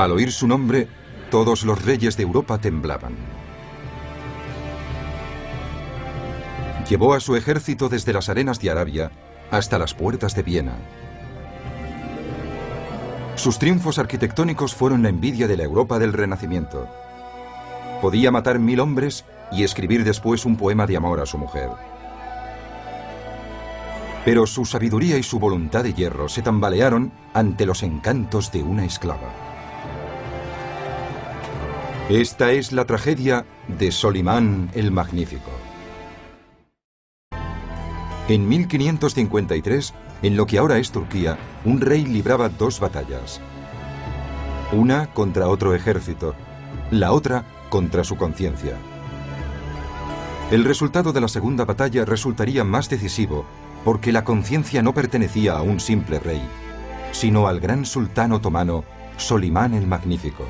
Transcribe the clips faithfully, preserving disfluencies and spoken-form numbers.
Al oír su nombre, todos los reyes de Europa temblaban. Llevó a su ejército desde las arenas de Arabia hasta las puertas de Viena. Sus triunfos arquitectónicos fueron la envidia de la Europa del Renacimiento. Podía matar mil hombres y escribir después un poema de amor a su mujer. Pero su sabiduría y su voluntad de hierro se tambalearon ante los encantos de una esclava. Esta es la tragedia de Solimán el Magnífico. En mil quinientos cincuenta y tres, en lo que ahora es Turquía, un rey libraba dos batallas. Una contra otro ejército, la otra contra su conciencia. El resultado de la segunda batalla resultaría más decisivo porque la conciencia no pertenecía a un simple rey, sino al gran sultán otomano Solimán el Magnífico.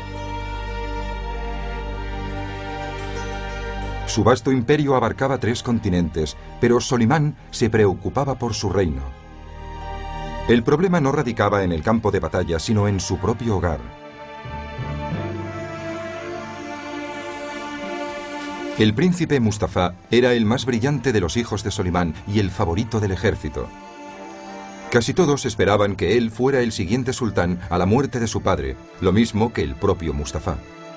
Su vasto imperio abarcaba tres continentes, pero Solimán se preocupaba por su reino. El problema no radicaba en el campo de batalla, sino en su propio hogar. El príncipe Mustafa era el más brillante de los hijos de Solimán y el favorito del ejército. Casi todos esperaban que él fuera el siguiente sultán a la muerte de su padre, lo mismo que el propio Mustafa.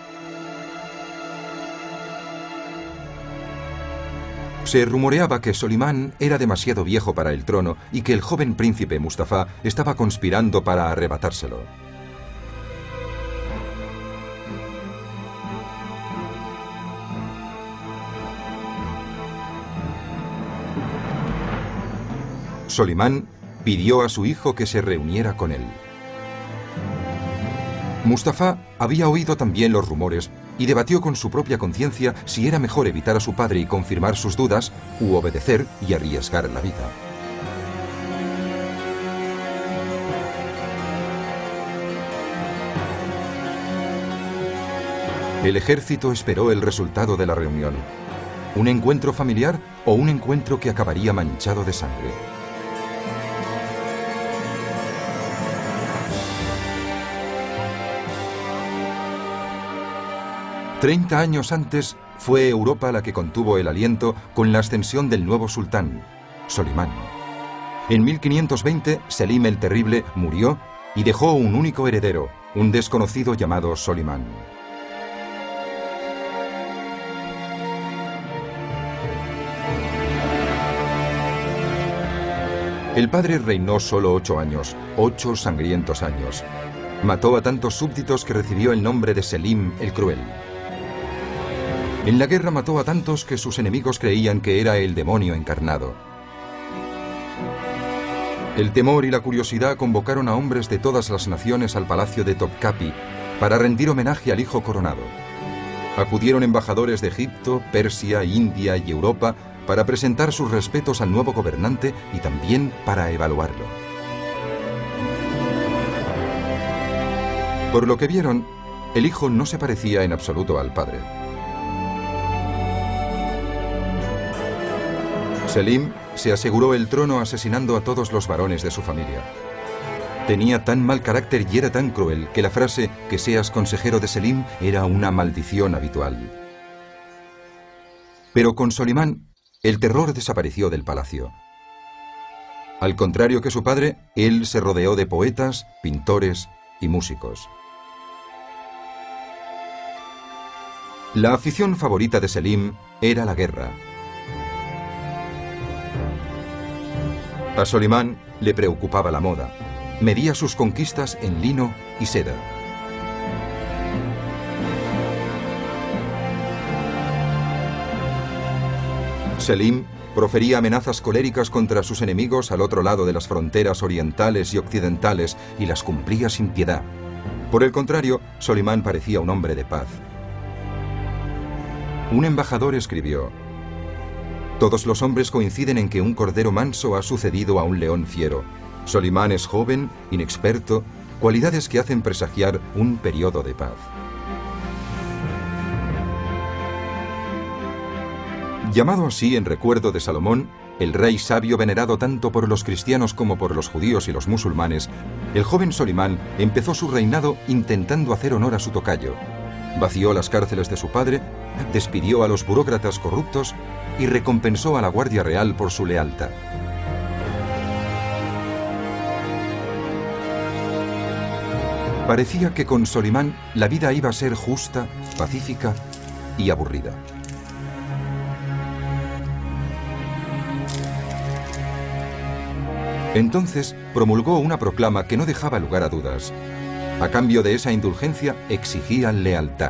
Se rumoreaba que Solimán era demasiado viejo para el trono y que el joven príncipe Mustafa estaba conspirando para arrebatárselo. Solimán pidió a su hijo que se reuniera con él. Mustafa había oído también los rumores y debatió con su propia conciencia si era mejor evitar a su padre y confirmar sus dudas u obedecer y arriesgar la vida. El ejército esperó el resultado de la reunión. ¿Un encuentro familiar o un encuentro que acabaría manchado de sangre? Treinta años antes fue Europa la que contuvo el aliento con la ascensión del nuevo sultán, Solimán. En mil quinientos veinte, Selim el Terrible murió y dejó un único heredero, un desconocido llamado Solimán. El padre reinó solo ocho años, ocho sangrientos años. Mató a tantos súbditos que recibió el nombre de Selim el Cruel. En la guerra mató a tantos que sus enemigos creían que era el demonio encarnado. El temor y la curiosidad convocaron a hombres de todas las naciones al palacio de Topkapi para rendir homenaje al hijo coronado. Acudieron embajadores de Egipto, Persia, India y Europa para presentar sus respetos al nuevo gobernante y también para evaluarlo. Por lo que vieron, el hijo no se parecía en absoluto al padre. Selim se aseguró el trono asesinando a todos los varones de su familia. Tenía tan mal carácter y era tan cruel que la frase "que seas consejero de Selim" era una maldición habitual. Pero con Solimán, el terror desapareció del palacio. Al contrario que su padre, él se rodeó de poetas, pintores y músicos. La afición favorita de Selim era la guerra. A Solimán le preocupaba la moda. Medía sus conquistas en lino y seda. Selim profería amenazas coléricas contra sus enemigos al otro lado de las fronteras orientales y occidentales y las cumplía sin piedad. Por el contrario, Solimán parecía un hombre de paz. Un embajador escribió: "Todos los hombres coinciden en que un cordero manso ha sucedido a un león fiero. Solimán es joven, inexperto, cualidades que hacen presagiar un periodo de paz". Llamado así en recuerdo de Salomón, El rey sabio venerado tanto por los cristianos como por los judíos y los musulmanes, el joven Solimán empezó su reinado intentando hacer honor a su tocayo. Vació las cárceles de su padre, despidió a los burócratas corruptos y recompensó a la Guardia Real por su lealtad. Parecía que con Solimán la vida iba a ser justa, pacífica y aburrida. Entonces promulgó una proclama que no dejaba lugar a dudas. A cambio de esa indulgencia exigía lealtad.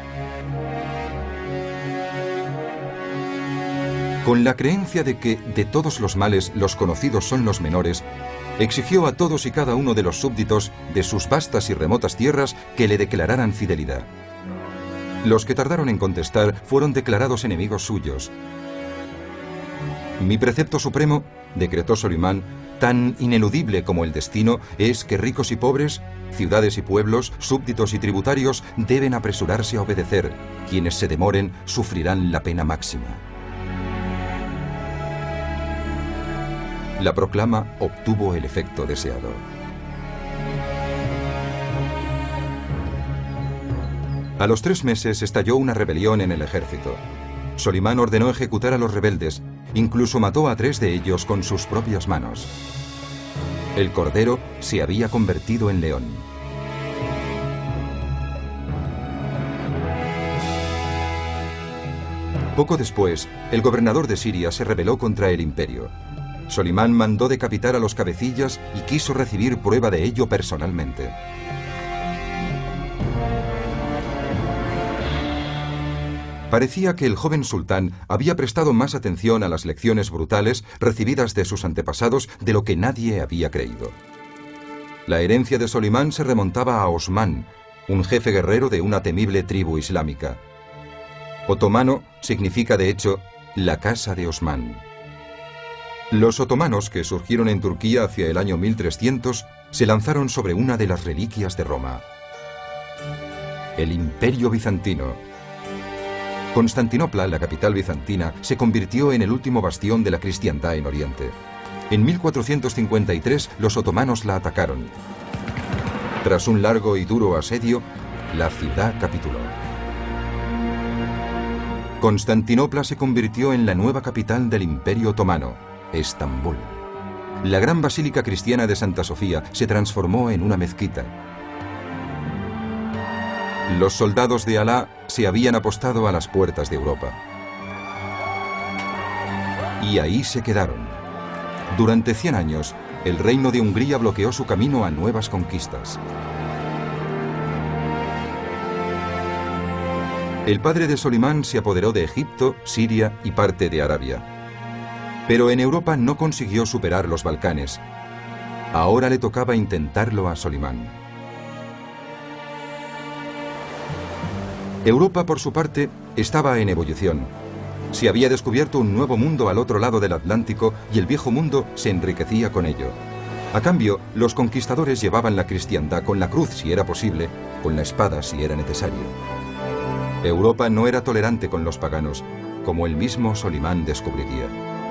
Con la creencia de que de todos los males los conocidos son los menores, exigió a todos y cada uno de los súbditos de sus vastas y remotas tierras que le declararan fidelidad. Los que tardaron en contestar fueron declarados enemigos suyos. Mi precepto supremo, decretó Solimán, tan ineludible como el destino, es que ricos y pobres, ciudades y pueblos, súbditos y tributarios deben apresurarse a obedecer. Quienes se demoren sufrirán la pena máxima. La proclama obtuvo el efecto deseado. A los tres meses estalló una rebelión en el ejército. Solimán ordenó ejecutar a los rebeldes, incluso mató a tres de ellos con sus propias manos. El cordero se había convertido en león. Poco después, el gobernador de Siria se rebeló contra el imperio. Solimán mandó decapitar a los cabecillas y quiso recibir prueba de ello personalmente. Parecía que el joven sultán había prestado más atención a las lecciones brutales recibidas de sus antepasados de lo que nadie había creído. La herencia de Solimán se remontaba a Osmán, un jefe guerrero de una temible tribu islámica. Otomano significa de hecho la casa de Osmán. Los otomanos, que surgieron en Turquía hacia el año mil trescientos, se lanzaron sobre una de las reliquias de Roma: el Imperio Bizantino. Constantinopla, la capital bizantina, se convirtió en el último bastión de la cristiandad en Oriente. En mil cuatrocientos cincuenta y tres los otomanos la atacaron. Tras un largo y duro asedio, la ciudad capituló. Constantinopla se convirtió en la nueva capital del Imperio Otomano, Estambul. La gran basílica cristiana de Santa Sofía se transformó en una mezquita. Los soldados de Alá se habían apostado a las puertas de Europa. Y ahí se quedaron. Durante cien años, el reino de Hungría bloqueó su camino a nuevas conquistas. El padre de Solimán se apoderó de Egipto, Siria y parte de Arabia. Pero en Europa no consiguió superar los Balcanes. Ahora le tocaba intentarlo a Solimán. Europa, por su parte, estaba en ebullición. Se había descubierto un nuevo mundo al otro lado del Atlántico y el viejo mundo se enriquecía con ello. A cambio, los conquistadores llevaban la cristiandad con la cruz si era posible, con la espada si era necesario. Europa no era tolerante con los paganos, como el mismo Solimán descubriría.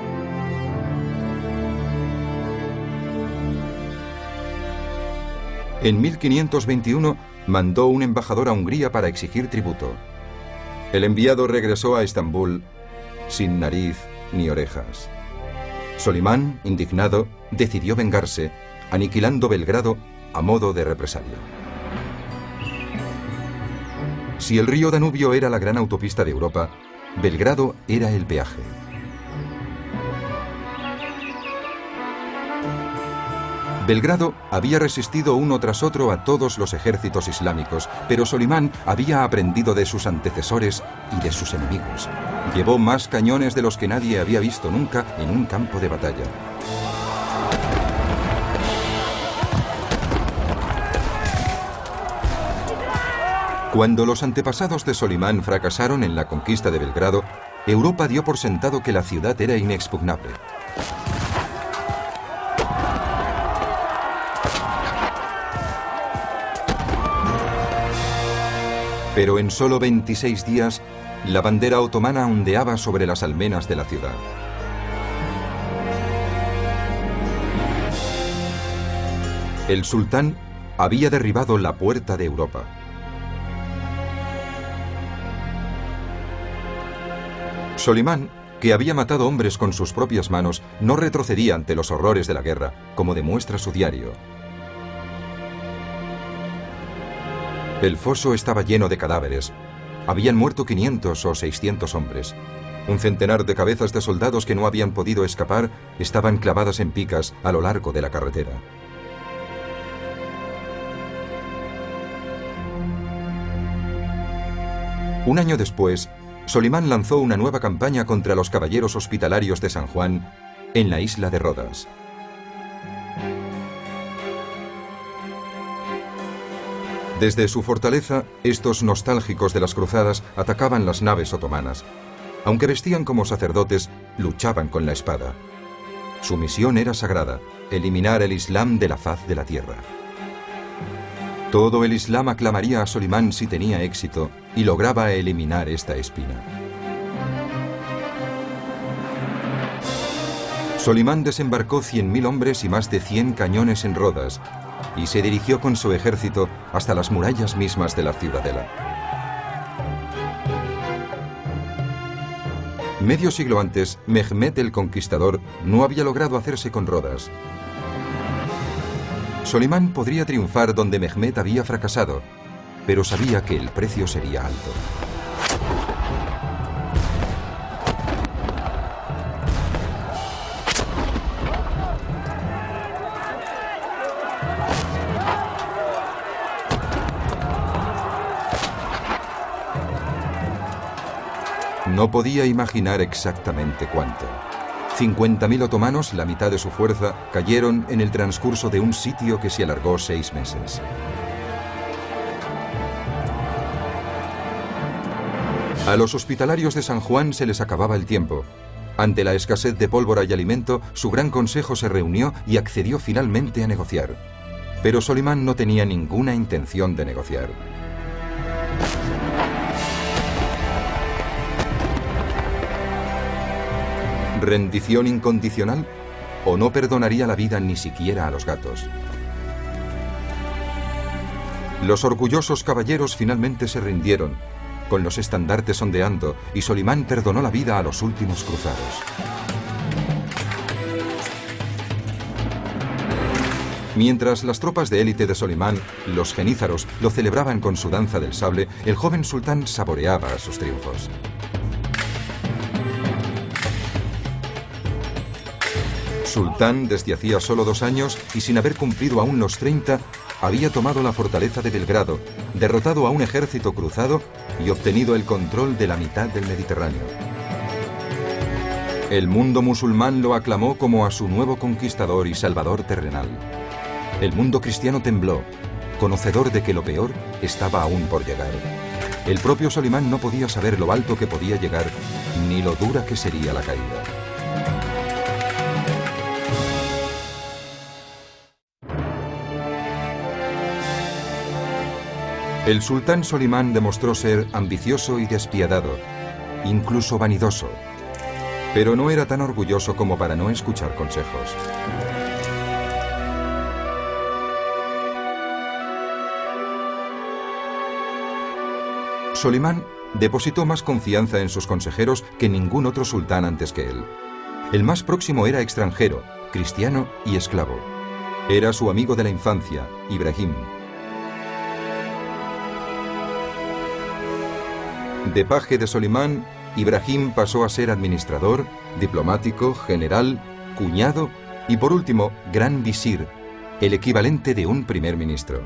En mil quinientos veintiuno mandó un embajador a Hungría para exigir tributo. El enviado regresó a Estambul sin nariz ni orejas. Solimán, indignado, decidió vengarse, aniquilando Belgrado a modo de represalia. Si el río Danubio era la gran autopista de Europa, Belgrado era el peaje. Belgrado había resistido uno tras otro a todos los ejércitos islámicos, pero Solimán había aprendido de sus antecesores y de sus enemigos. Llevó más cañones de los que nadie había visto nunca en un campo de batalla. Cuando los antepasados de Solimán fracasaron en la conquista de Belgrado, Europa dio por sentado que la ciudad era inexpugnable. Pero en solo veintiséis días, la bandera otomana ondeaba sobre las almenas de la ciudad. El sultán había derribado la puerta de Europa. Solimán, que había matado hombres con sus propias manos, no retrocedía ante los horrores de la guerra, como demuestra su diario. El foso estaba lleno de cadáveres. Habían muerto quinientos o seiscientos hombres. Un centenar de cabezas de soldados que no habían podido escapar estaban clavadas en picas a lo largo de la carretera. Un año después, Solimán lanzó una nueva campaña contra los caballeros hospitalarios de San Juan en la isla de Rodas. Desde su fortaleza, estos nostálgicos de las cruzadas atacaban las naves otomanas. Aunque vestían como sacerdotes, luchaban con la espada. Su misión era sagrada: eliminar el Islam de la faz de la tierra. Todo el Islam aclamaría a Solimán si tenía éxito y lograba eliminar esta espina. Solimán desembarcó cien mil hombres y más de cien cañones en Rodas y se dirigió con su ejército hasta las murallas mismas de la ciudadela. Medio siglo antes, Mehmed el Conquistador no había logrado hacerse con Rodas. Solimán podría triunfar donde Mehmed había fracasado, pero sabía que el precio sería alto. No podía imaginar exactamente cuánto. cincuenta mil otomanos, la mitad de su fuerza, cayeron en el transcurso de un sitio que se alargó seis meses. A los hospitalarios de San Juan se les acababa el tiempo. Ante la escasez de pólvora y alimento, su gran consejo se reunió y accedió finalmente a negociar. Pero Solimán no tenía ninguna intención de negociar. ¿Rendición incondicional? ¿O no perdonaría la vida ni siquiera a los gatos? Los orgullosos caballeros finalmente se rindieron, con los estandartes ondeando, y Solimán perdonó la vida a los últimos cruzados. Mientras las tropas de élite de Solimán, los genízaros, lo celebraban con su danza del sable, el joven sultán saboreaba sus triunfos. Sultán, desde hacía solo dos años y sin haber cumplido aún los treinta, había tomado la fortaleza de Belgrado, derrotado a un ejército cruzado y obtenido el control de la mitad del Mediterráneo. El mundo musulmán lo aclamó como a su nuevo conquistador y salvador terrenal. El mundo cristiano tembló, conocedor de que lo peor estaba aún por llegar. El propio Solimán no podía saber lo alto que podía llegar, ni lo dura que sería la caída. El sultán Solimán demostró ser ambicioso y despiadado, incluso vanidoso, pero no era tan orgulloso como para no escuchar consejos. Solimán depositó más confianza en sus consejeros que ningún otro sultán antes que él. El más próximo era extranjero, cristiano y esclavo. Era su amigo de la infancia, Ibrahim. De paje de Solimán, Ibrahim pasó a ser administrador, diplomático, general, cuñado y por último, gran visir, el equivalente de un primer ministro.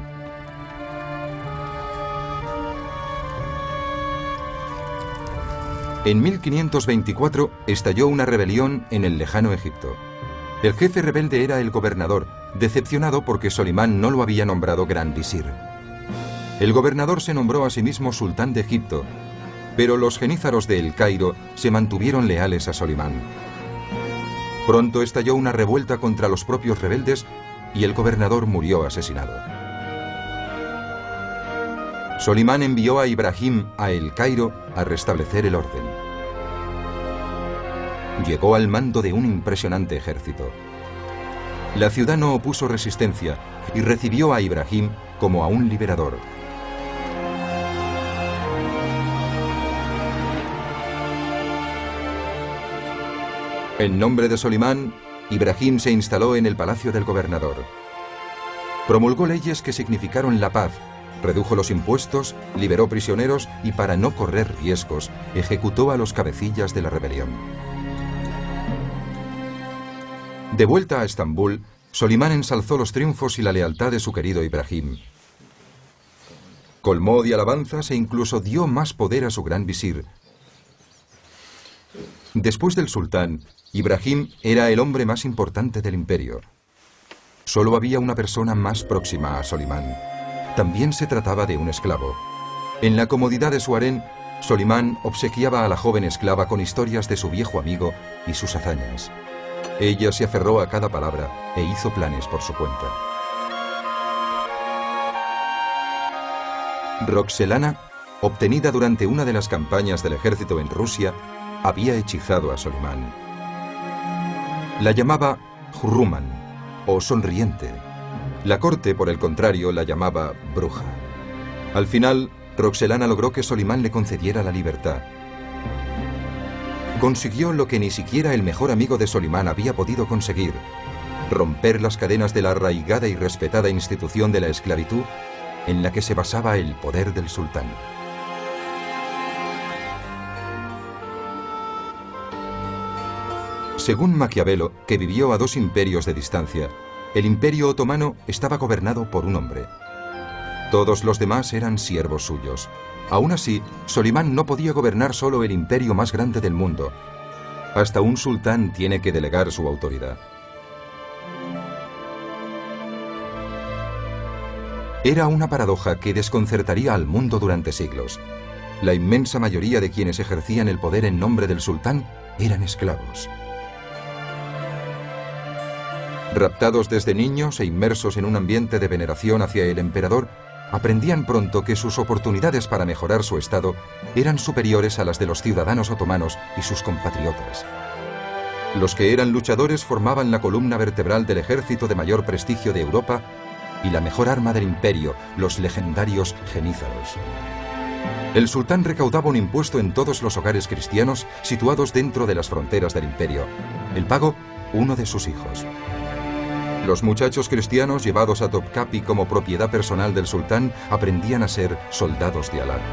En mil quinientos veinticuatro estalló una rebelión en el lejano Egipto. El jefe rebelde era el gobernador, decepcionado porque Solimán no lo había nombrado gran visir. El gobernador se nombró a sí mismo sultán de Egipto, pero los genízaros de El Cairo se mantuvieron leales a Solimán. Pronto estalló una revuelta contra los propios rebeldes y el gobernador murió asesinado. Solimán envió a Ibrahim a El Cairo a restablecer el orden. Llegó al mando de un impresionante ejército. La ciudad no opuso resistencia y recibió a Ibrahim como a un liberador. En nombre de Solimán, Ibrahim se instaló en el palacio del gobernador. Promulgó leyes que significaron la paz, redujo los impuestos, liberó prisioneros y, para no correr riesgos, ejecutó a los cabecillas de la rebelión. De vuelta a Estambul, Solimán ensalzó los triunfos y la lealtad de su querido Ibrahim. Colmó de alabanzas e incluso dio más poder a su gran visir. Después del sultán, Ibrahim era el hombre más importante del imperio. Solo había una persona más próxima a Solimán. También se trataba de un esclavo. En la comodidad de su harén, Solimán obsequiaba a la joven esclava con historias de su viejo amigo y sus hazañas. Ella se aferró a cada palabra e hizo planes por su cuenta. Roxelana, obtenida durante una de las campañas del ejército en Rusia, había hechizado a Solimán. La llamaba Hurruman, o sonriente. La corte, por el contrario, la llamaba bruja. Al final, Roxelana logró que Solimán le concediera la libertad. Consiguió lo que ni siquiera el mejor amigo de Solimán había podido conseguir: romper las cadenas de la arraigada y respetada institución de la esclavitud en la que se basaba el poder del sultán. Según Maquiavelo, que vivió a dos imperios de distancia, el imperio otomano estaba gobernado por un hombre. Todos los demás eran siervos suyos. Aún así, Solimán no podía gobernar solo el imperio más grande del mundo. Hasta un sultán tiene que delegar su autoridad. Era una paradoja que desconcertaría al mundo durante siglos. La inmensa mayoría de quienes ejercían el poder en nombre del sultán eran esclavos. Raptados desde niños e inmersos en un ambiente de veneración hacia el emperador, aprendían pronto que sus oportunidades para mejorar su estado eran superiores a las de los ciudadanos otomanos y sus compatriotas. Los que eran luchadores formaban la columna vertebral del ejército de mayor prestigio de Europa y la mejor arma del imperio, los legendarios genízaros. El sultán recaudaba un impuesto en todos los hogares cristianos situados dentro de las fronteras del imperio. El pago, uno de sus hijos. Los muchachos cristianos llevados a Topkapi como propiedad personal del sultán aprendían a ser soldados de Alá.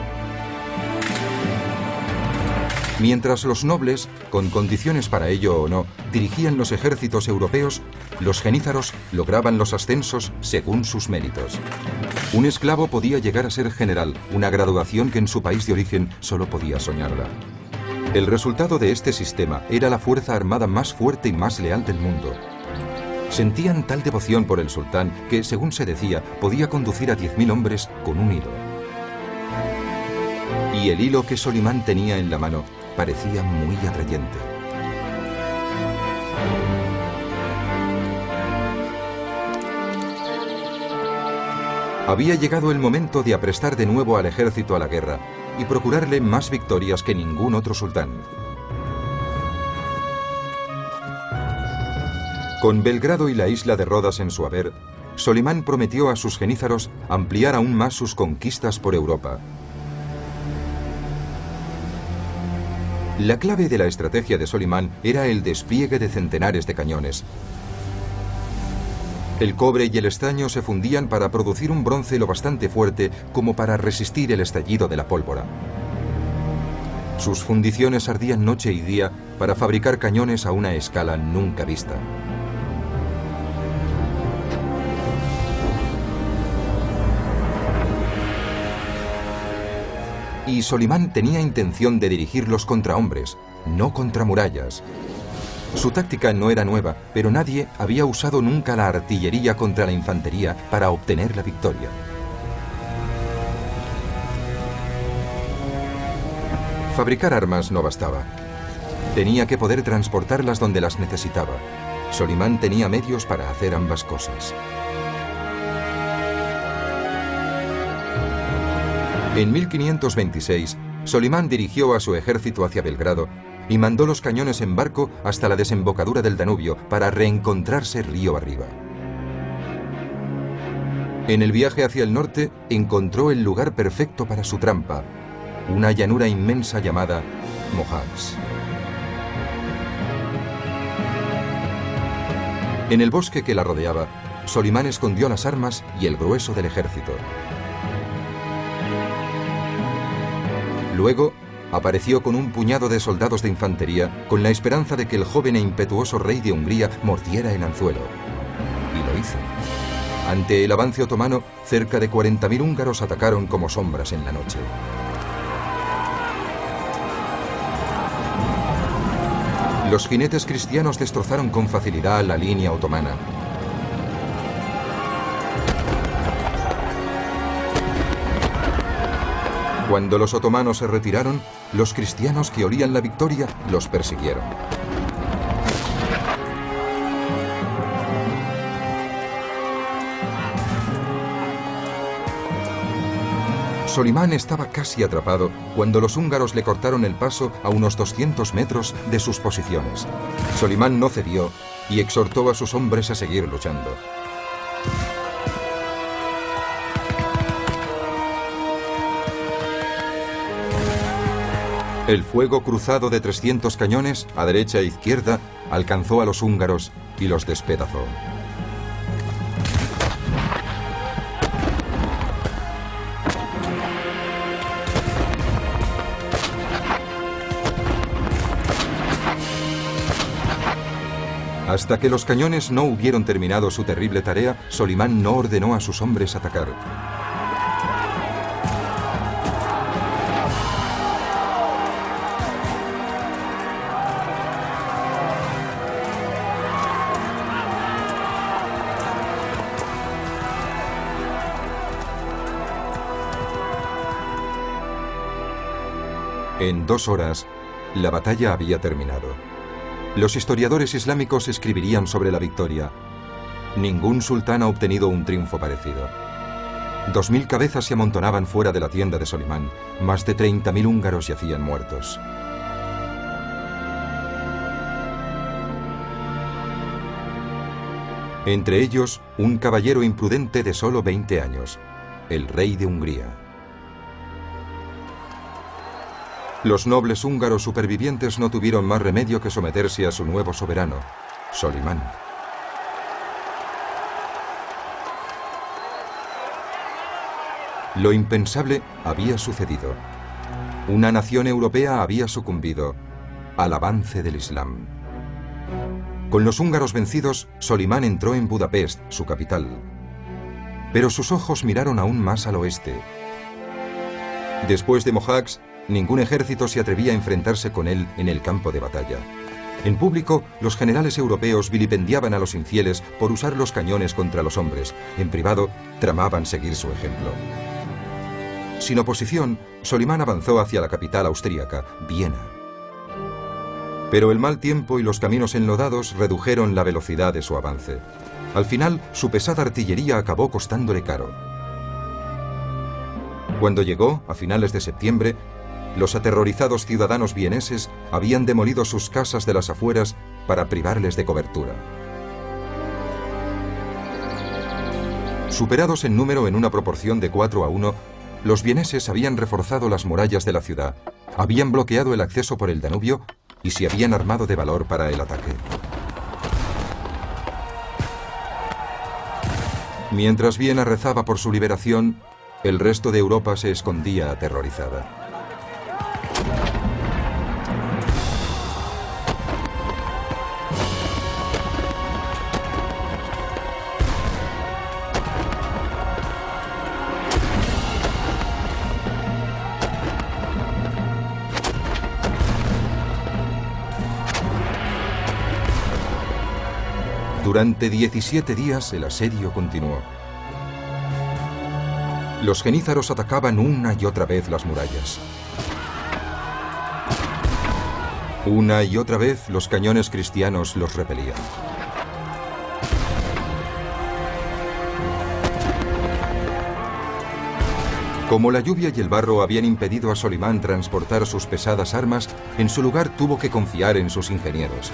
Mientras los nobles, con condiciones para ello o no, dirigían los ejércitos europeos, los genízaros lograban los ascensos según sus méritos. Un esclavo podía llegar a ser general, una graduación que en su país de origen solo podía soñarla. El resultado de este sistema era la fuerza armada más fuerte y más leal del mundo. Sentían tal devoción por el sultán que, según se decía, podía conducir a diez mil hombres con un hilo. Y el hilo que Solimán tenía en la mano parecía muy atrayente. Había llegado el momento de aprestar de nuevo al ejército a la guerra y procurarle más victorias que ningún otro sultán. Con Belgrado y la isla de Rodas en su haber, Solimán prometió a sus genízaros ampliar aún más sus conquistas por Europa. La clave de la estrategia de Solimán era el despliegue de centenares de cañones. El cobre y el estaño se fundían para producir un bronce lo bastante fuerte como para resistir el estallido de la pólvora. Sus fundiciones ardían noche y día para fabricar cañones a una escala nunca vista. Y Solimán tenía intención de dirigirlos contra hombres, no contra murallas. Su táctica no era nueva, pero nadie había usado nunca la artillería contra la infantería para obtener la victoria. Fabricar armas no bastaba. Tenía que poder transportarlas donde las necesitaba. Solimán tenía medios para hacer ambas cosas. En mil quinientos veintiséis, Solimán dirigió a su ejército hacia Belgrado y mandó los cañones en barco hasta la desembocadura del Danubio para reencontrarse río arriba. En el viaje hacia el norte encontró el lugar perfecto para su trampa, una llanura inmensa llamada Mohacs. En el bosque que la rodeaba, Solimán escondió las armas y el grueso del ejército. Luego, apareció con un puñado de soldados de infantería con la esperanza de que el joven e impetuoso rey de Hungría mordiera el anzuelo. Y lo hizo. Ante el avance otomano, cerca de cuarenta mil húngaros atacaron como sombras en la noche. Los jinetes cristianos destrozaron con facilidad la línea otomana. Cuando los otomanos se retiraron, los cristianos que olían la victoria los persiguieron. Solimán estaba casi atrapado cuando los húngaros le cortaron el paso a unos doscientos metros de sus posiciones. Solimán no cedió y exhortó a sus hombres a seguir luchando. El fuego cruzado de trescientos cañones, a derecha e izquierda, alcanzó a los húngaros y los despedazó. Hasta que los cañones no hubieron terminado su terrible tarea, Solimán no ordenó a sus hombres atacar. En dos horas, la batalla había terminado. Los historiadores islámicos escribirían sobre la victoria. Ningún sultán ha obtenido un triunfo parecido. Dos mil cabezas se amontonaban fuera de la tienda de Solimán. Más de treinta mil húngaros yacían muertos. Entre ellos, un caballero imprudente de solo veinte años, el rey de Hungría. Los nobles húngaros supervivientes no tuvieron más remedio que someterse a su nuevo soberano, Solimán. Lo impensable había sucedido. Una nación europea había sucumbido al avance del Islam. Con los húngaros vencidos, Solimán entró en Budapest, su capital. Pero sus ojos miraron aún más al oeste. Después de Mohacs, ningún ejército se atrevía a enfrentarse con él en el campo de batalla. En público, los generales europeos vilipendiaban a los infieles por usar los cañones contra los hombres. En privado, tramaban seguir su ejemplo. Sin oposición, Solimán avanzó hacia la capital austríaca, Viena. Pero el mal tiempo y los caminos enlodados redujeron la velocidad de su avance. Al final, su pesada artillería acabó costándole caro. Cuando llegó, a finales de septiembre, los aterrorizados ciudadanos vieneses habían demolido sus casas de las afueras para privarles de cobertura. Superados en número en una proporción de cuatro a uno, los vieneses habían reforzado las murallas de la ciudad, habían bloqueado el acceso por el Danubio y se habían armado de valor para el ataque. Mientras Viena rezaba por su liberación, el resto de Europa se escondía aterrorizada. Durante diecisiete días el asedio continuó. Los genízaros atacaban una y otra vez las murallas. Una y otra vez los cañones cristianos los repelían. Como la lluvia y el barro habían impedido a Solimán transportar sus pesadas armas, en su lugar tuvo que confiar en sus ingenieros.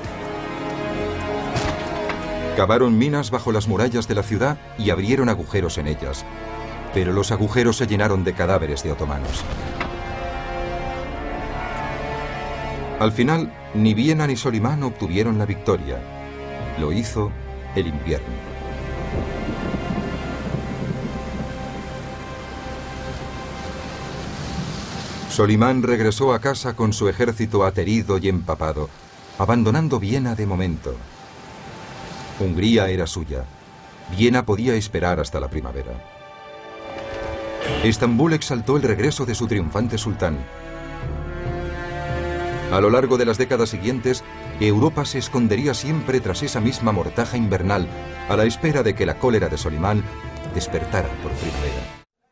Cavaron minas bajo las murallas de la ciudad y abrieron agujeros en ellas, pero los agujeros se llenaron de cadáveres de otomanos. Al final, ni Viena ni Solimán obtuvieron la victoria. Lo hizo el invierno. Solimán regresó a casa con su ejército aterido y empapado, abandonando Viena de momento. Hungría era suya. Viena podía esperar hasta la primavera. Estambul exaltó el regreso de su triunfante sultán. A lo largo de las décadas siguientes, Europa se escondería siempre tras esa misma mortaja invernal, a la espera de que la cólera de Solimán despertara por primavera.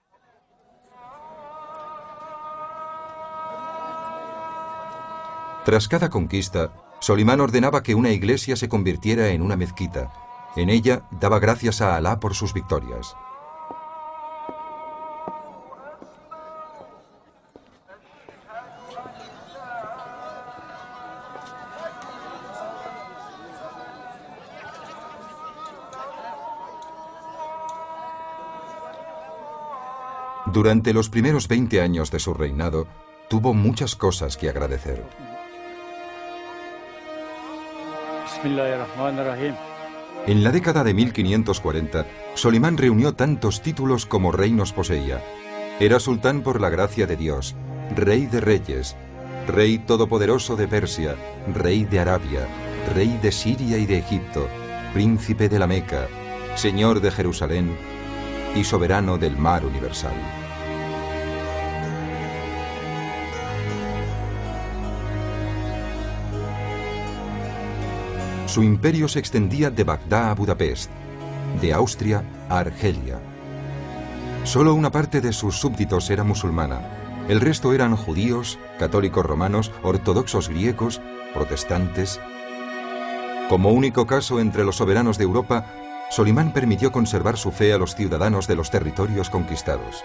Tras cada conquista, Solimán ordenaba que una iglesia se convirtiera en una mezquita. En ella daba gracias a Alá por sus victorias. Durante los primeros veinte años de su reinado, tuvo muchas cosas que agradecer. En la década de mil quinientos cuarenta, Solimán reunió tantos títulos como reinos poseía. Era sultán por la gracia de Dios, rey de reyes, rey todopoderoso de Persia, rey de Arabia, rey de Siria y de Egipto, príncipe de la Meca, señor de Jerusalén y soberano del mar universal. Su imperio se extendía de Bagdad a Budapest, de Austria a Argelia. Solo una parte de sus súbditos era musulmana. El resto eran judíos, católicos romanos, ortodoxos griegos, protestantes. Como único caso entre los soberanos de Europa, Solimán permitió conservar su fe a los ciudadanos de los territorios conquistados.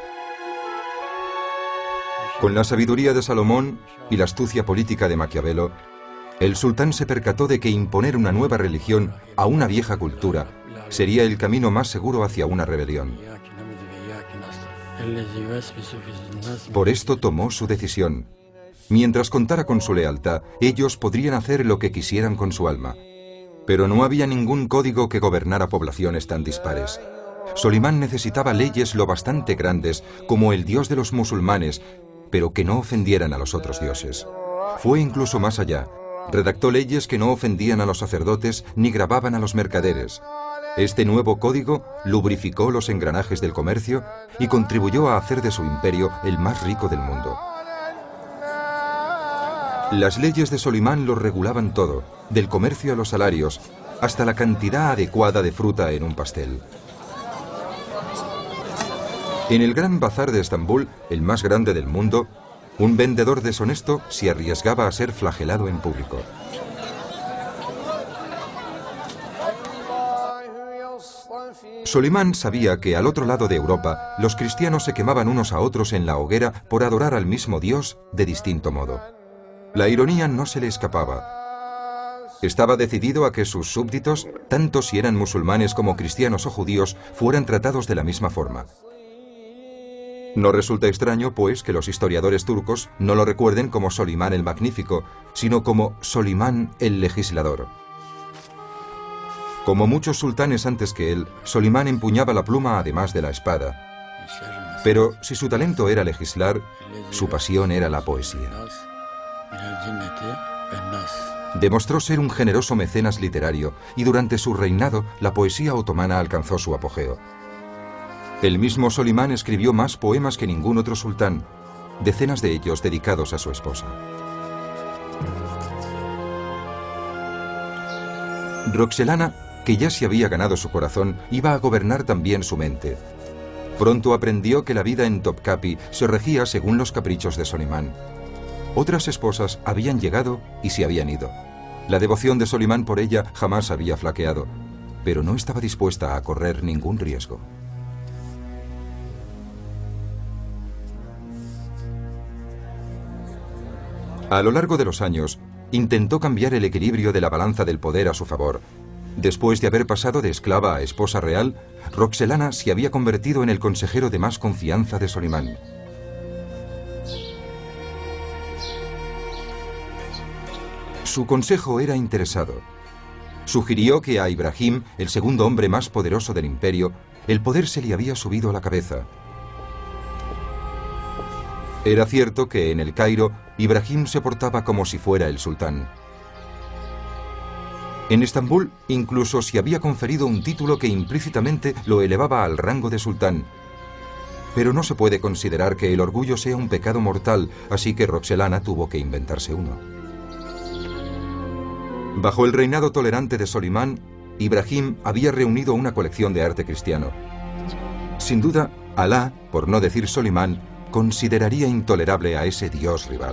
Con la sabiduría de Salomón y la astucia política de Maquiavelo, el sultán se percató de que imponer una nueva religión a una vieja cultura sería el camino más seguro hacia una rebelión. Por esto tomó su decisión. Mientras contara con su lealtad, ellos podrían hacer lo que quisieran con su alma. Pero no había ningún código que gobernara poblaciones tan dispares. Solimán necesitaba leyes lo bastante grandes como el dios de los musulmanes, pero que no ofendieran a los otros dioses. Fue incluso más allá. Redactó leyes que no ofendían a los sacerdotes ni grababan a los mercaderes. Este nuevo código lubrificó los engranajes del comercio y contribuyó a hacer de su imperio el más rico del mundo. Las leyes de Solimán lo regulaban todo, del comercio a los salarios, hasta la cantidad adecuada de fruta en un pastel. En el Gran Bazar de Estambul, el más grande del mundo, un vendedor deshonesto se arriesgaba a ser flagelado en público. Solimán sabía que al otro lado de Europa los cristianos se quemaban unos a otros en la hoguera por adorar al mismo Dios de distinto modo. La ironía no se le escapaba. Estaba decidido a que sus súbditos, tanto si eran musulmanes como cristianos o judíos, fueran tratados de la misma forma. No resulta extraño, pues, que los historiadores turcos no lo recuerden como Solimán el Magnífico, sino como Solimán el Legislador. Como muchos sultanes antes que él, Solimán empuñaba la pluma además de la espada. Pero si su talento era legislar, su pasión era la poesía. Demostró ser un generoso mecenas literario y durante su reinado la poesía otomana alcanzó su apogeo. El mismo Solimán escribió más poemas que ningún otro sultán, decenas de ellos dedicados a su esposa. Roxelana, que ya se había ganado su corazón, iba a gobernar también su mente. Pronto aprendió que la vida en Topkapi se regía según los caprichos de Solimán. Otras esposas habían llegado y se habían ido. La devoción de Solimán por ella jamás había flaqueado, pero no estaba dispuesta a correr ningún riesgo. A lo largo de los años, intentó cambiar el equilibrio de la balanza del poder a su favor. Después de haber pasado de esclava a esposa real, Roxelana se había convertido en el consejero de más confianza de Solimán. Su consejo era interesado. Sugirió que a Ibrahim, el segundo hombre más poderoso del imperio, el poder se le había subido a la cabeza. Era cierto que en el Cairo, Ibrahim se portaba como si fuera el sultán. En Estambul incluso se había conferido un título que implícitamente lo elevaba al rango de sultán. Pero no se puede considerar que el orgullo sea un pecado mortal, así que Roxelana tuvo que inventarse uno. Bajo el reinado tolerante de Solimán, Ibrahim había reunido una colección de arte cristiano. Sin duda, Alá, por no decir Solimán, consideraría intolerable a ese dios rival.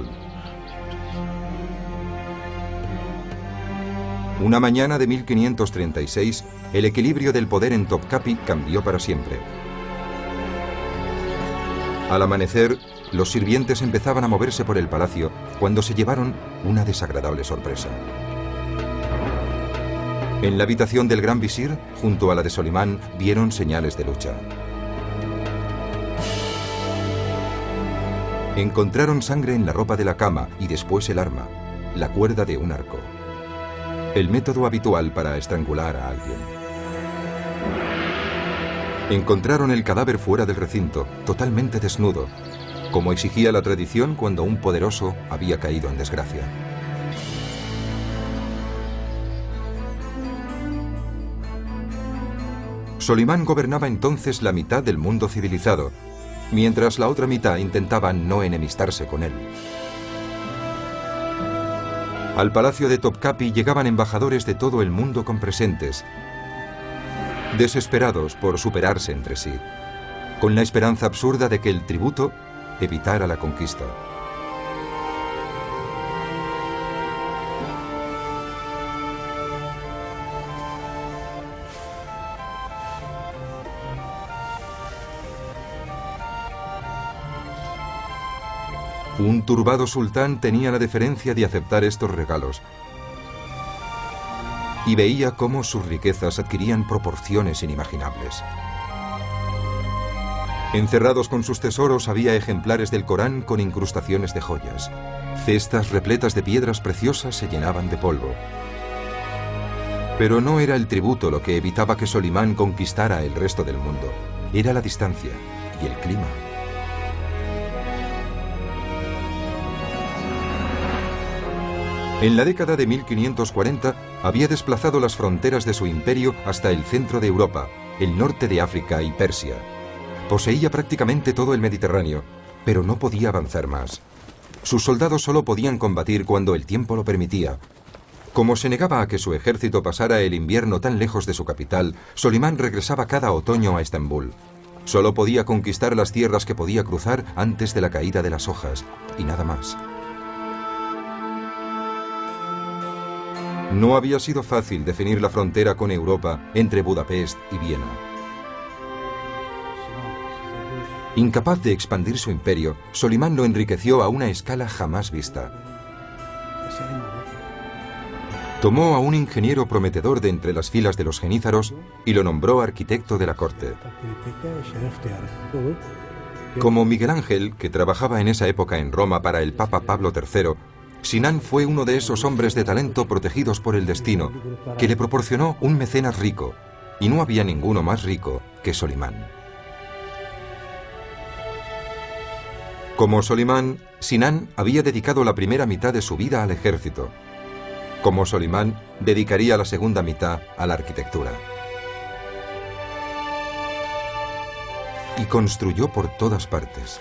Una mañana de mil quinientos treinta y seis, el equilibrio del poder en Topkapi cambió para siempre. Al amanecer, los sirvientes empezaban a moverse por el palacio cuando se llevaron una desagradable sorpresa. En la habitación del gran visir, junto a la de Solimán, vieron señales de lucha. Encontraron sangre en la ropa de la cama y después el arma, la cuerda de un arco. El método habitual para estrangular a alguien. Encontraron el cadáver fuera del recinto, totalmente desnudo, como exigía la tradición cuando un poderoso había caído en desgracia. Solimán gobernaba entonces la mitad del mundo civilizado, mientras la otra mitad intentaba no enemistarse con él. Al palacio de Topkapi llegaban embajadores de todo el mundo con presentes, desesperados por superarse entre sí, con la esperanza absurda de que el tributo evitara la conquista. Un turbado sultán tenía la deferencia de aceptar estos regalos y veía cómo sus riquezas adquirían proporciones inimaginables. Encerrados con sus tesoros había ejemplares del Corán con incrustaciones de joyas. Cestas repletas de piedras preciosas se llenaban de polvo. Pero no era el tributo lo que evitaba que Solimán conquistara el resto del mundo. Era la distancia y el clima. En la década de mil quinientos cuarenta había desplazado las fronteras de su imperio hasta el centro de Europa, el norte de África y Persia. Poseía prácticamente todo el Mediterráneo, pero no podía avanzar más. Sus soldados solo podían combatir cuando el tiempo lo permitía. Como se negaba a que su ejército pasara el invierno tan lejos de su capital, Solimán regresaba cada otoño a Estambul. Solo podía conquistar las tierras que podía cruzar antes de la caída de las hojas, y nada más. No había sido fácil definir la frontera con Europa entre Budapest y Viena. Incapaz de expandir su imperio, Solimán lo enriqueció a una escala jamás vista. Tomó a un ingeniero prometedor de entre las filas de los genízaros y lo nombró arquitecto de la corte. Como Miguel Ángel, que trabajaba en esa época en Roma para el Papa Pablo tercero, Sinan fue uno de esos hombres de talento protegidos por el destino, que le proporcionó un mecenas rico, y no había ninguno más rico que Solimán. Como Solimán, Sinan había dedicado la primera mitad de su vida al ejército. Como Solimán, dedicaría la segunda mitad a la arquitectura. Y construyó por todas partes.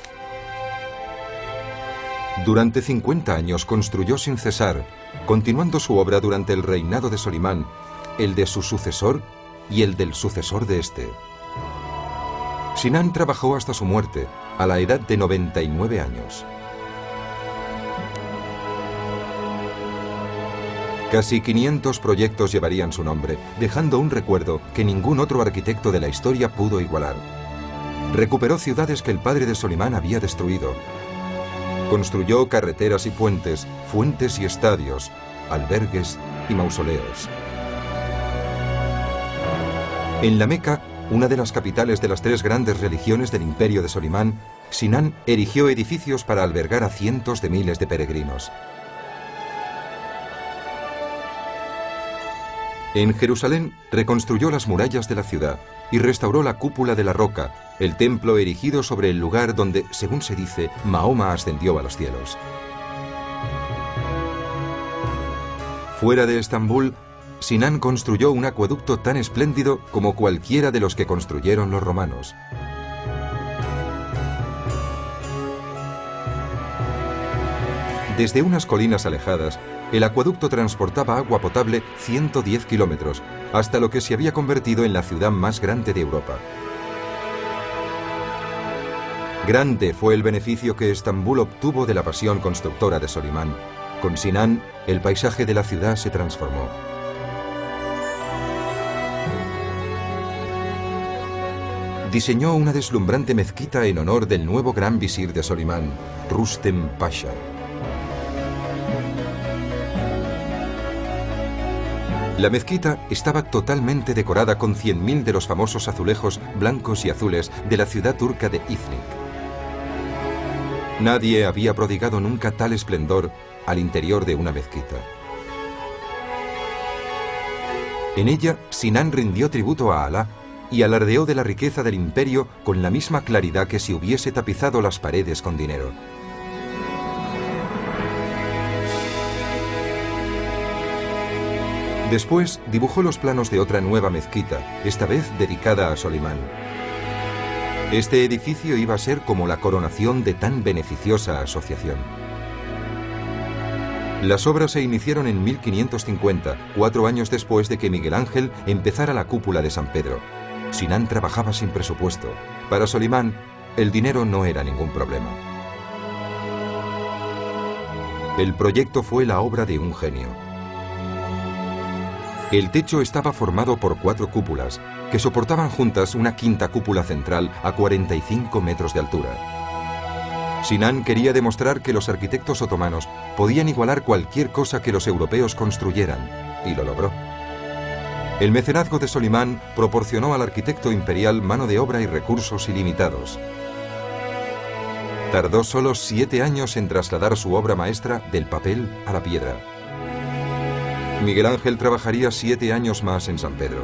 Durante cincuenta años construyó sin cesar, continuando su obra durante el reinado de Solimán, el de su sucesor y el del sucesor de este. Sinan trabajó hasta su muerte, a la edad de noventa y nueve años. Casi quinientos proyectos llevarían su nombre, dejando un recuerdo que ningún otro arquitecto de la historia pudo igualar. Recuperó ciudades que el padre de Solimán había destruido. Construyó carreteras y puentes, fuentes y estadios, albergues y mausoleos. En la Meca, una de las capitales de las tres grandes religiones del imperio de Solimán, Sinán erigió edificios para albergar a cientos de miles de peregrinos. En Jerusalén reconstruyó las murallas de la ciudad y restauró la cúpula de la roca, el templo erigido sobre el lugar donde, según se dice, Mahoma ascendió a los cielos. Fuera de Estambul, Sinán construyó un acueducto tan espléndido como cualquiera de los que construyeron los romanos. Desde unas colinas alejadas, el acueducto transportaba agua potable ciento diez kilómetros, hasta lo que se había convertido en la ciudad más grande de Europa. Grande fue el beneficio que Estambul obtuvo de la pasión constructora de Solimán. Con Sinán, el paisaje de la ciudad se transformó. Diseñó una deslumbrante mezquita en honor del nuevo gran visir de Solimán, Rustem Pasha. La mezquita estaba totalmente decorada con cien mil de los famosos azulejos blancos y azules de la ciudad turca de Iznik. Nadie había prodigado nunca tal esplendor al interior de una mezquita. En ella, Sinán rindió tributo a Alá y alardeó de la riqueza del imperio con la misma claridad que si hubiese tapizado las paredes con dinero. Después dibujó los planos de otra nueva mezquita, esta vez dedicada a Solimán. Este edificio iba a ser como la coronación de tan beneficiosa asociación. Las obras se iniciaron en mil quinientos cincuenta, cuatro años después de que Miguel Ángel empezara la cúpula de San Pedro. Sinán trabajaba sin presupuesto. Para Solimán, el dinero no era ningún problema. El proyecto fue la obra de un genio. El techo estaba formado por cuatro cúpulas, que soportaban juntas una quinta cúpula central a cuarenta y cinco metros de altura. Sinán quería demostrar que los arquitectos otomanos podían igualar cualquier cosa que los europeos construyeran, y lo logró. El mecenazgo de Solimán proporcionó al arquitecto imperial mano de obra y recursos ilimitados. Tardó solo siete años en trasladar su obra maestra del papel a la piedra. Miguel Ángel trabajaría siete años más en San Pedro.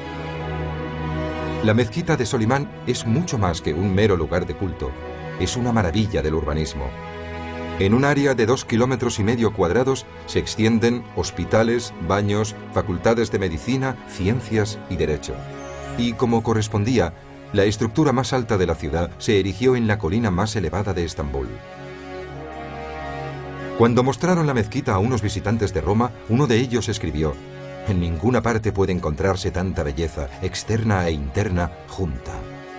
La mezquita de Solimán es mucho más que un mero lugar de culto. Es una maravilla del urbanismo. En un área de dos kilómetros y medio cuadrados se extienden hospitales, baños, facultades de medicina, ciencias y derecho. Y como correspondía, la estructura más alta de la ciudad se erigió en la colina más elevada de Estambul. Cuando mostraron la mezquita a unos visitantes de Roma, uno de ellos escribió: «En ninguna parte puede encontrarse tanta belleza, externa e interna, junta».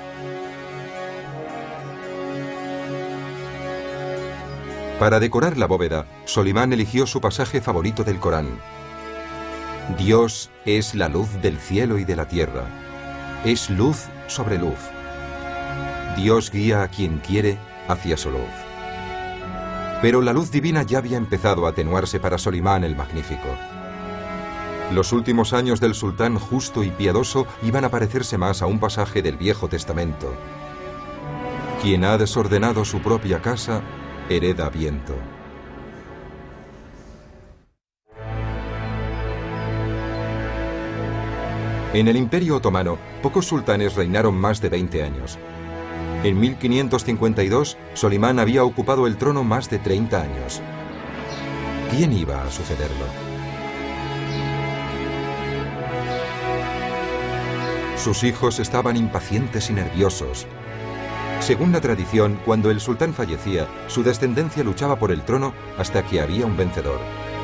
Para decorar la bóveda, Solimán eligió su pasaje favorito del Corán. Dios es la luz del cielo y de la tierra. Es luz sobre luz. Dios guía a quien quiere hacia su luz. Pero la luz divina ya había empezado a atenuarse para Solimán el Magnífico. Los últimos años del sultán justo y piadoso iban a parecerse más a un pasaje del Viejo Testamento. Quien ha desordenado su propia casa, hereda viento. En el Imperio Otomano, pocos sultanes reinaron más de veinte años. En mil quinientos cincuenta y dos, Solimán había ocupado el trono más de treinta años. ¿Quién iba a sucederlo? Sus hijos estaban impacientes y nerviosos. Según la tradición, cuando el sultán fallecía, su descendencia luchaba por el trono hasta que había un vencedor.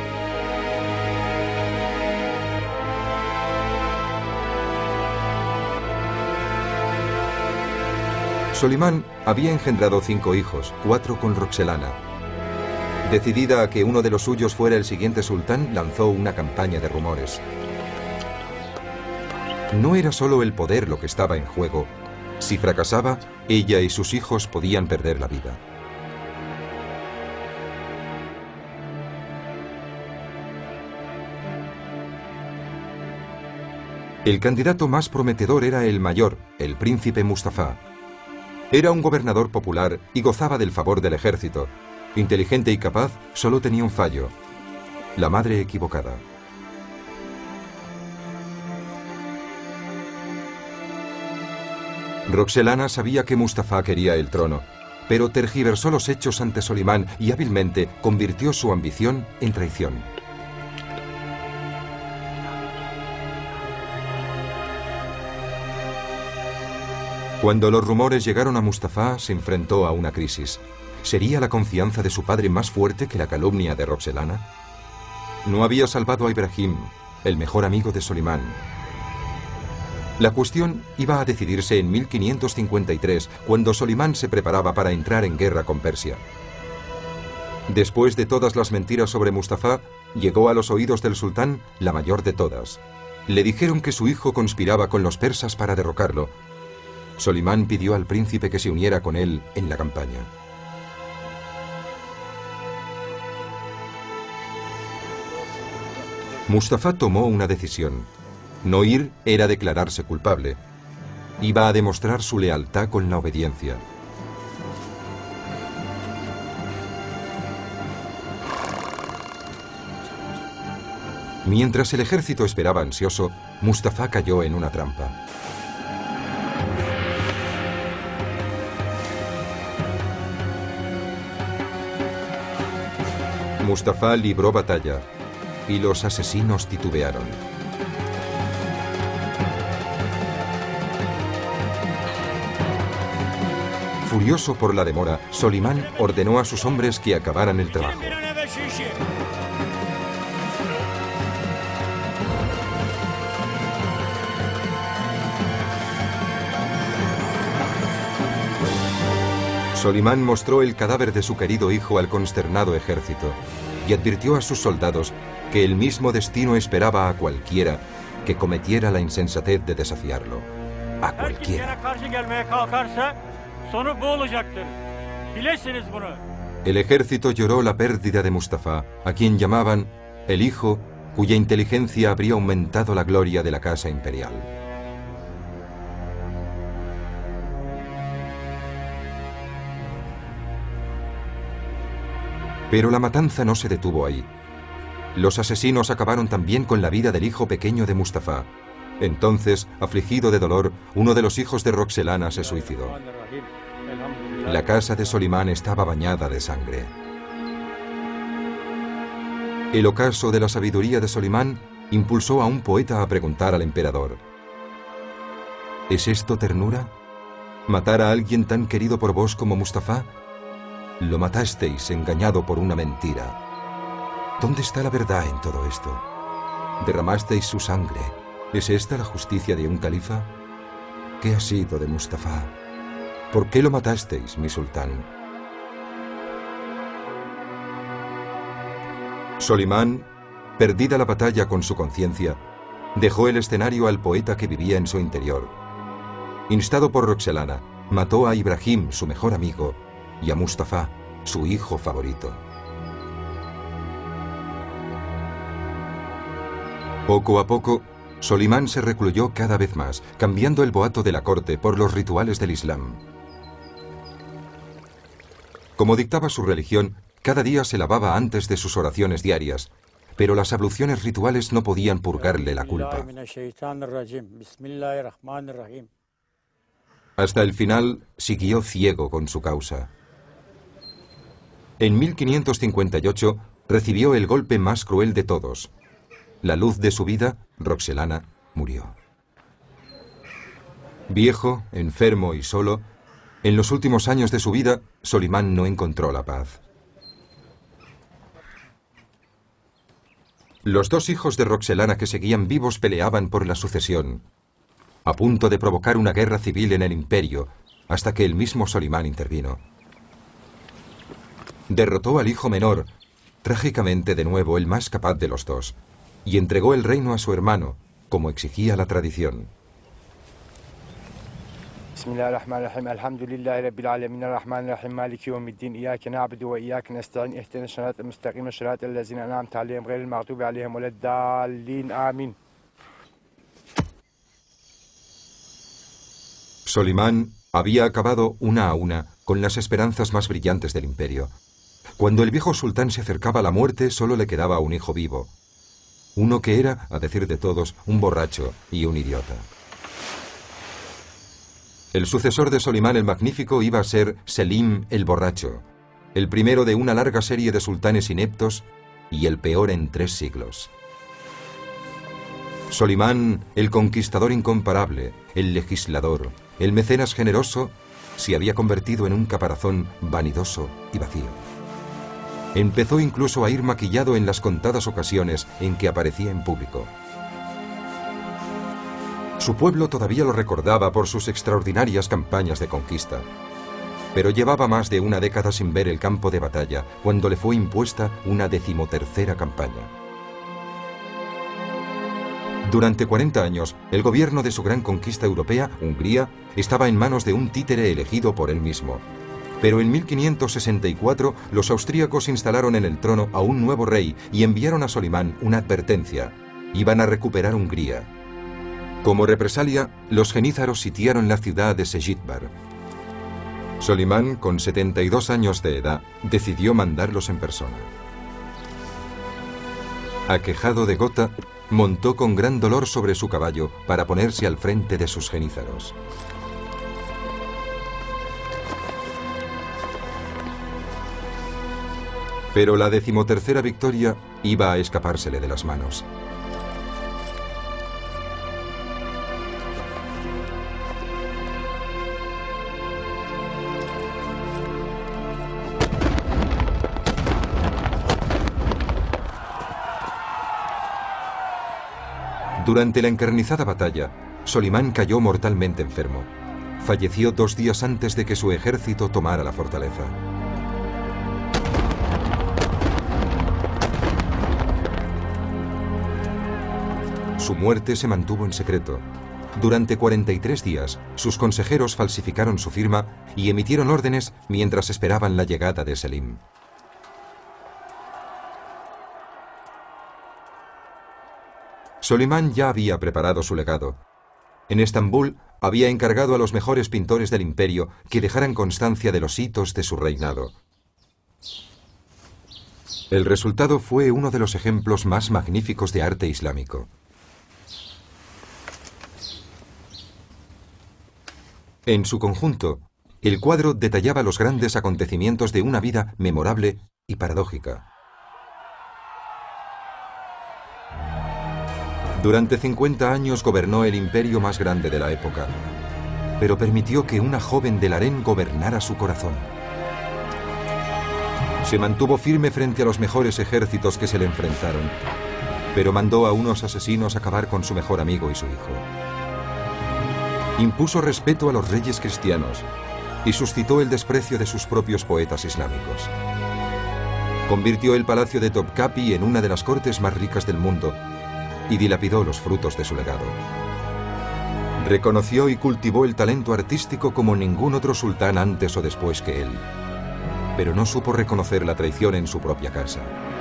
Solimán había engendrado cinco hijos, cuatro con Roxelana. Decidida a que uno de los suyos fuera el siguiente sultán, lanzó una campaña de rumores. No era solo el poder lo que estaba en juego. Si fracasaba, ella y sus hijos podían perder la vida. El candidato más prometedor era el mayor, el príncipe Mustafa. Era un gobernador popular y gozaba del favor del ejército. Inteligente y capaz, solo tenía un fallo: la madre equivocada. Roxelana sabía que Mustafa quería el trono, pero tergiversó los hechos ante Solimán y hábilmente convirtió su ambición en traición. Cuando los rumores llegaron a Mustafa, se enfrentó a una crisis. ¿Sería la confianza de su padre más fuerte que la calumnia de Roxelana? No había salvado a Ibrahim, el mejor amigo de Solimán. La cuestión iba a decidirse en mil quinientos cincuenta y tres, cuando Solimán se preparaba para entrar en guerra con Persia. Después de todas las mentiras sobre Mustafa, llegó a los oídos del sultán la mayor de todas. Le dijeron que su hijo conspiraba con los persas para derrocarlo. Solimán pidió al príncipe que se uniera con él en la campaña. Mustafa tomó una decisión. No ir era declararse culpable. Iba a demostrar su lealtad con la obediencia. Mientras el ejército esperaba ansioso, Mustafa cayó en una trampa. Mustafa libró batalla y los asesinos titubearon. Furioso por la demora, Solimán ordenó a sus hombres que acabaran el trabajo. Solimán mostró el cadáver de su querido hijo al consternado ejército y advirtió a sus soldados que el mismo destino esperaba a cualquiera que cometiera la insensatez de desafiarlo. A cualquiera. El ejército lloró la pérdida de Mustafa, a quien llamaban el hijo cuya inteligencia habría aumentado la gloria de la casa imperial. Pero la matanza no se detuvo ahí. Los asesinos acabaron también con la vida del hijo pequeño de Mustafa. Entonces, afligido de dolor, uno de los hijos de Roxelana se suicidó. La casa de Solimán estaba bañada de sangre. El ocaso de la sabiduría de Solimán impulsó a un poeta a preguntar al emperador: ¿es esto ternura? ¿Matar a alguien tan querido por vos como Mustafa? Lo matasteis engañado por una mentira. ¿Dónde está la verdad en todo esto? Derramasteis su sangre. ¿Es esta la justicia de un califa? ¿Qué ha sido de Mustafa? ¿Por qué lo matasteis, mi sultán? Solimán, perdida la batalla con su conciencia, dejó el escenario al poeta que vivía en su interior. Instado por Roxelana, mató a Ibrahim, su mejor amigo, y a Mustafa, su hijo favorito. Poco a poco, Solimán se recluyó cada vez más, cambiando el boato de la corte por los rituales del Islam. Como dictaba su religión, cada día se lavaba antes de sus oraciones diarias, pero las abluciones rituales no podían purgarle la culpa. Hasta el final, siguió ciego con su causa. En mil quinientos cincuenta y ocho, recibió el golpe más cruel de todos. La luz de su vida, Roxelana, murió. Viejo, enfermo y solo, en los últimos años de su vida, Solimán no encontró la paz. Los dos hijos de Roxelana que seguían vivos peleaban por la sucesión, a punto de provocar una guerra civil en el imperio, hasta que el mismo Solimán intervino. Derrotó al hijo menor, trágicamente de nuevo el más capaz de los dos, y entregó el reino a su hermano, como exigía la tradición. Bismillahirrahmanirrahim. Alhamdulillahi rabbil alamin arrahmanirrahim maliki yawmiddin iyyaka na'budu ve iyyaka nestaîn ihdinas sıratal mustaqim sıratal lezîne en'amte aleyhim gayril mağdubi aleyhim veleddallin. Amin. Solimán había acabado una a una con las esperanzas más brillantes del imperio. Cuando el viejo sultán se acercaba a la muerte, solo le quedaba un hijo vivo. Uno que era, a decir de todos, un borracho y un idiota. El sucesor de Solimán el Magnífico iba a ser Selim el Borracho, el primero de una larga serie de sultanes ineptos y el peor en tres siglos. Solimán, el conquistador incomparable, el legislador, el mecenas generoso, se había convertido en un caparazón vanidoso y vacío. Empezó incluso a ir maquillado en las contadas ocasiones en que aparecía en público. Su pueblo todavía lo recordaba por sus extraordinarias campañas de conquista, pero llevaba más de una década sin ver el campo de batalla cuando le fue impuesta una decimotercera campaña. Durante cuarenta años, el gobierno de su gran conquista europea, Hungría, estaba en manos de un títere elegido por él mismo. Pero en mil quinientos sesenta y cuatro los austríacos instalaron en el trono a un nuevo rey y enviaron a Solimán una advertencia. Iban a recuperar Hungría. Como represalia, los genízaros sitiaron la ciudad de Sejitbar. Solimán, con setenta y dos años de edad, decidió mandarlos en persona. Aquejado de gota, montó con gran dolor sobre su caballo para ponerse al frente de sus genízaros. Pero la decimotercera victoria iba a escapársele de las manos. Durante la encarnizada batalla, Solimán cayó mortalmente enfermo. Falleció dos días antes de que su ejército tomara la fortaleza. Su muerte se mantuvo en secreto. Durante cuarenta y tres días, sus consejeros falsificaron su firma y emitieron órdenes mientras esperaban la llegada de Selim. Solimán ya había preparado su legado. En Estambul había encargado a los mejores pintores del imperio que dejaran constancia de los hitos de su reinado. El resultado fue uno de los ejemplos más magníficos de arte islámico. En su conjunto, el cuadro detallaba los grandes acontecimientos de una vida memorable y paradójica. Durante cincuenta años gobernó el imperio más grande de la época, pero permitió que una joven del harén gobernara su corazón. Se mantuvo firme frente a los mejores ejércitos que se le enfrentaron, pero mandó a unos asesinos acabar con su mejor amigo y su hijo. Impuso respeto a los reyes cristianos y suscitó el desprecio de sus propios poetas islámicos. Convirtió el palacio de Topkapi en una de las cortes más ricas del mundo y dilapidó los frutos de su legado. Reconoció y cultivó el talento artístico como ningún otro sultán antes o después que él, pero no supo reconocer la traición en su propia casa.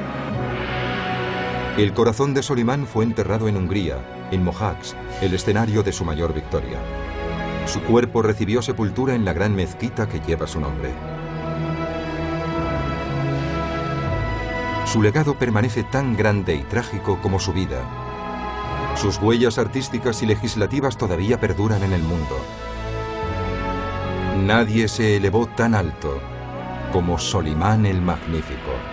El corazón de Solimán fue enterrado en Hungría, en Mohacs, el escenario de su mayor victoria. Su cuerpo recibió sepultura en la gran mezquita que lleva su nombre. Su legado permanece tan grande y trágico como su vida. Sus huellas artísticas y legislativas todavía perduran en el mundo. Nadie se elevó tan alto como Solimán el Magnífico.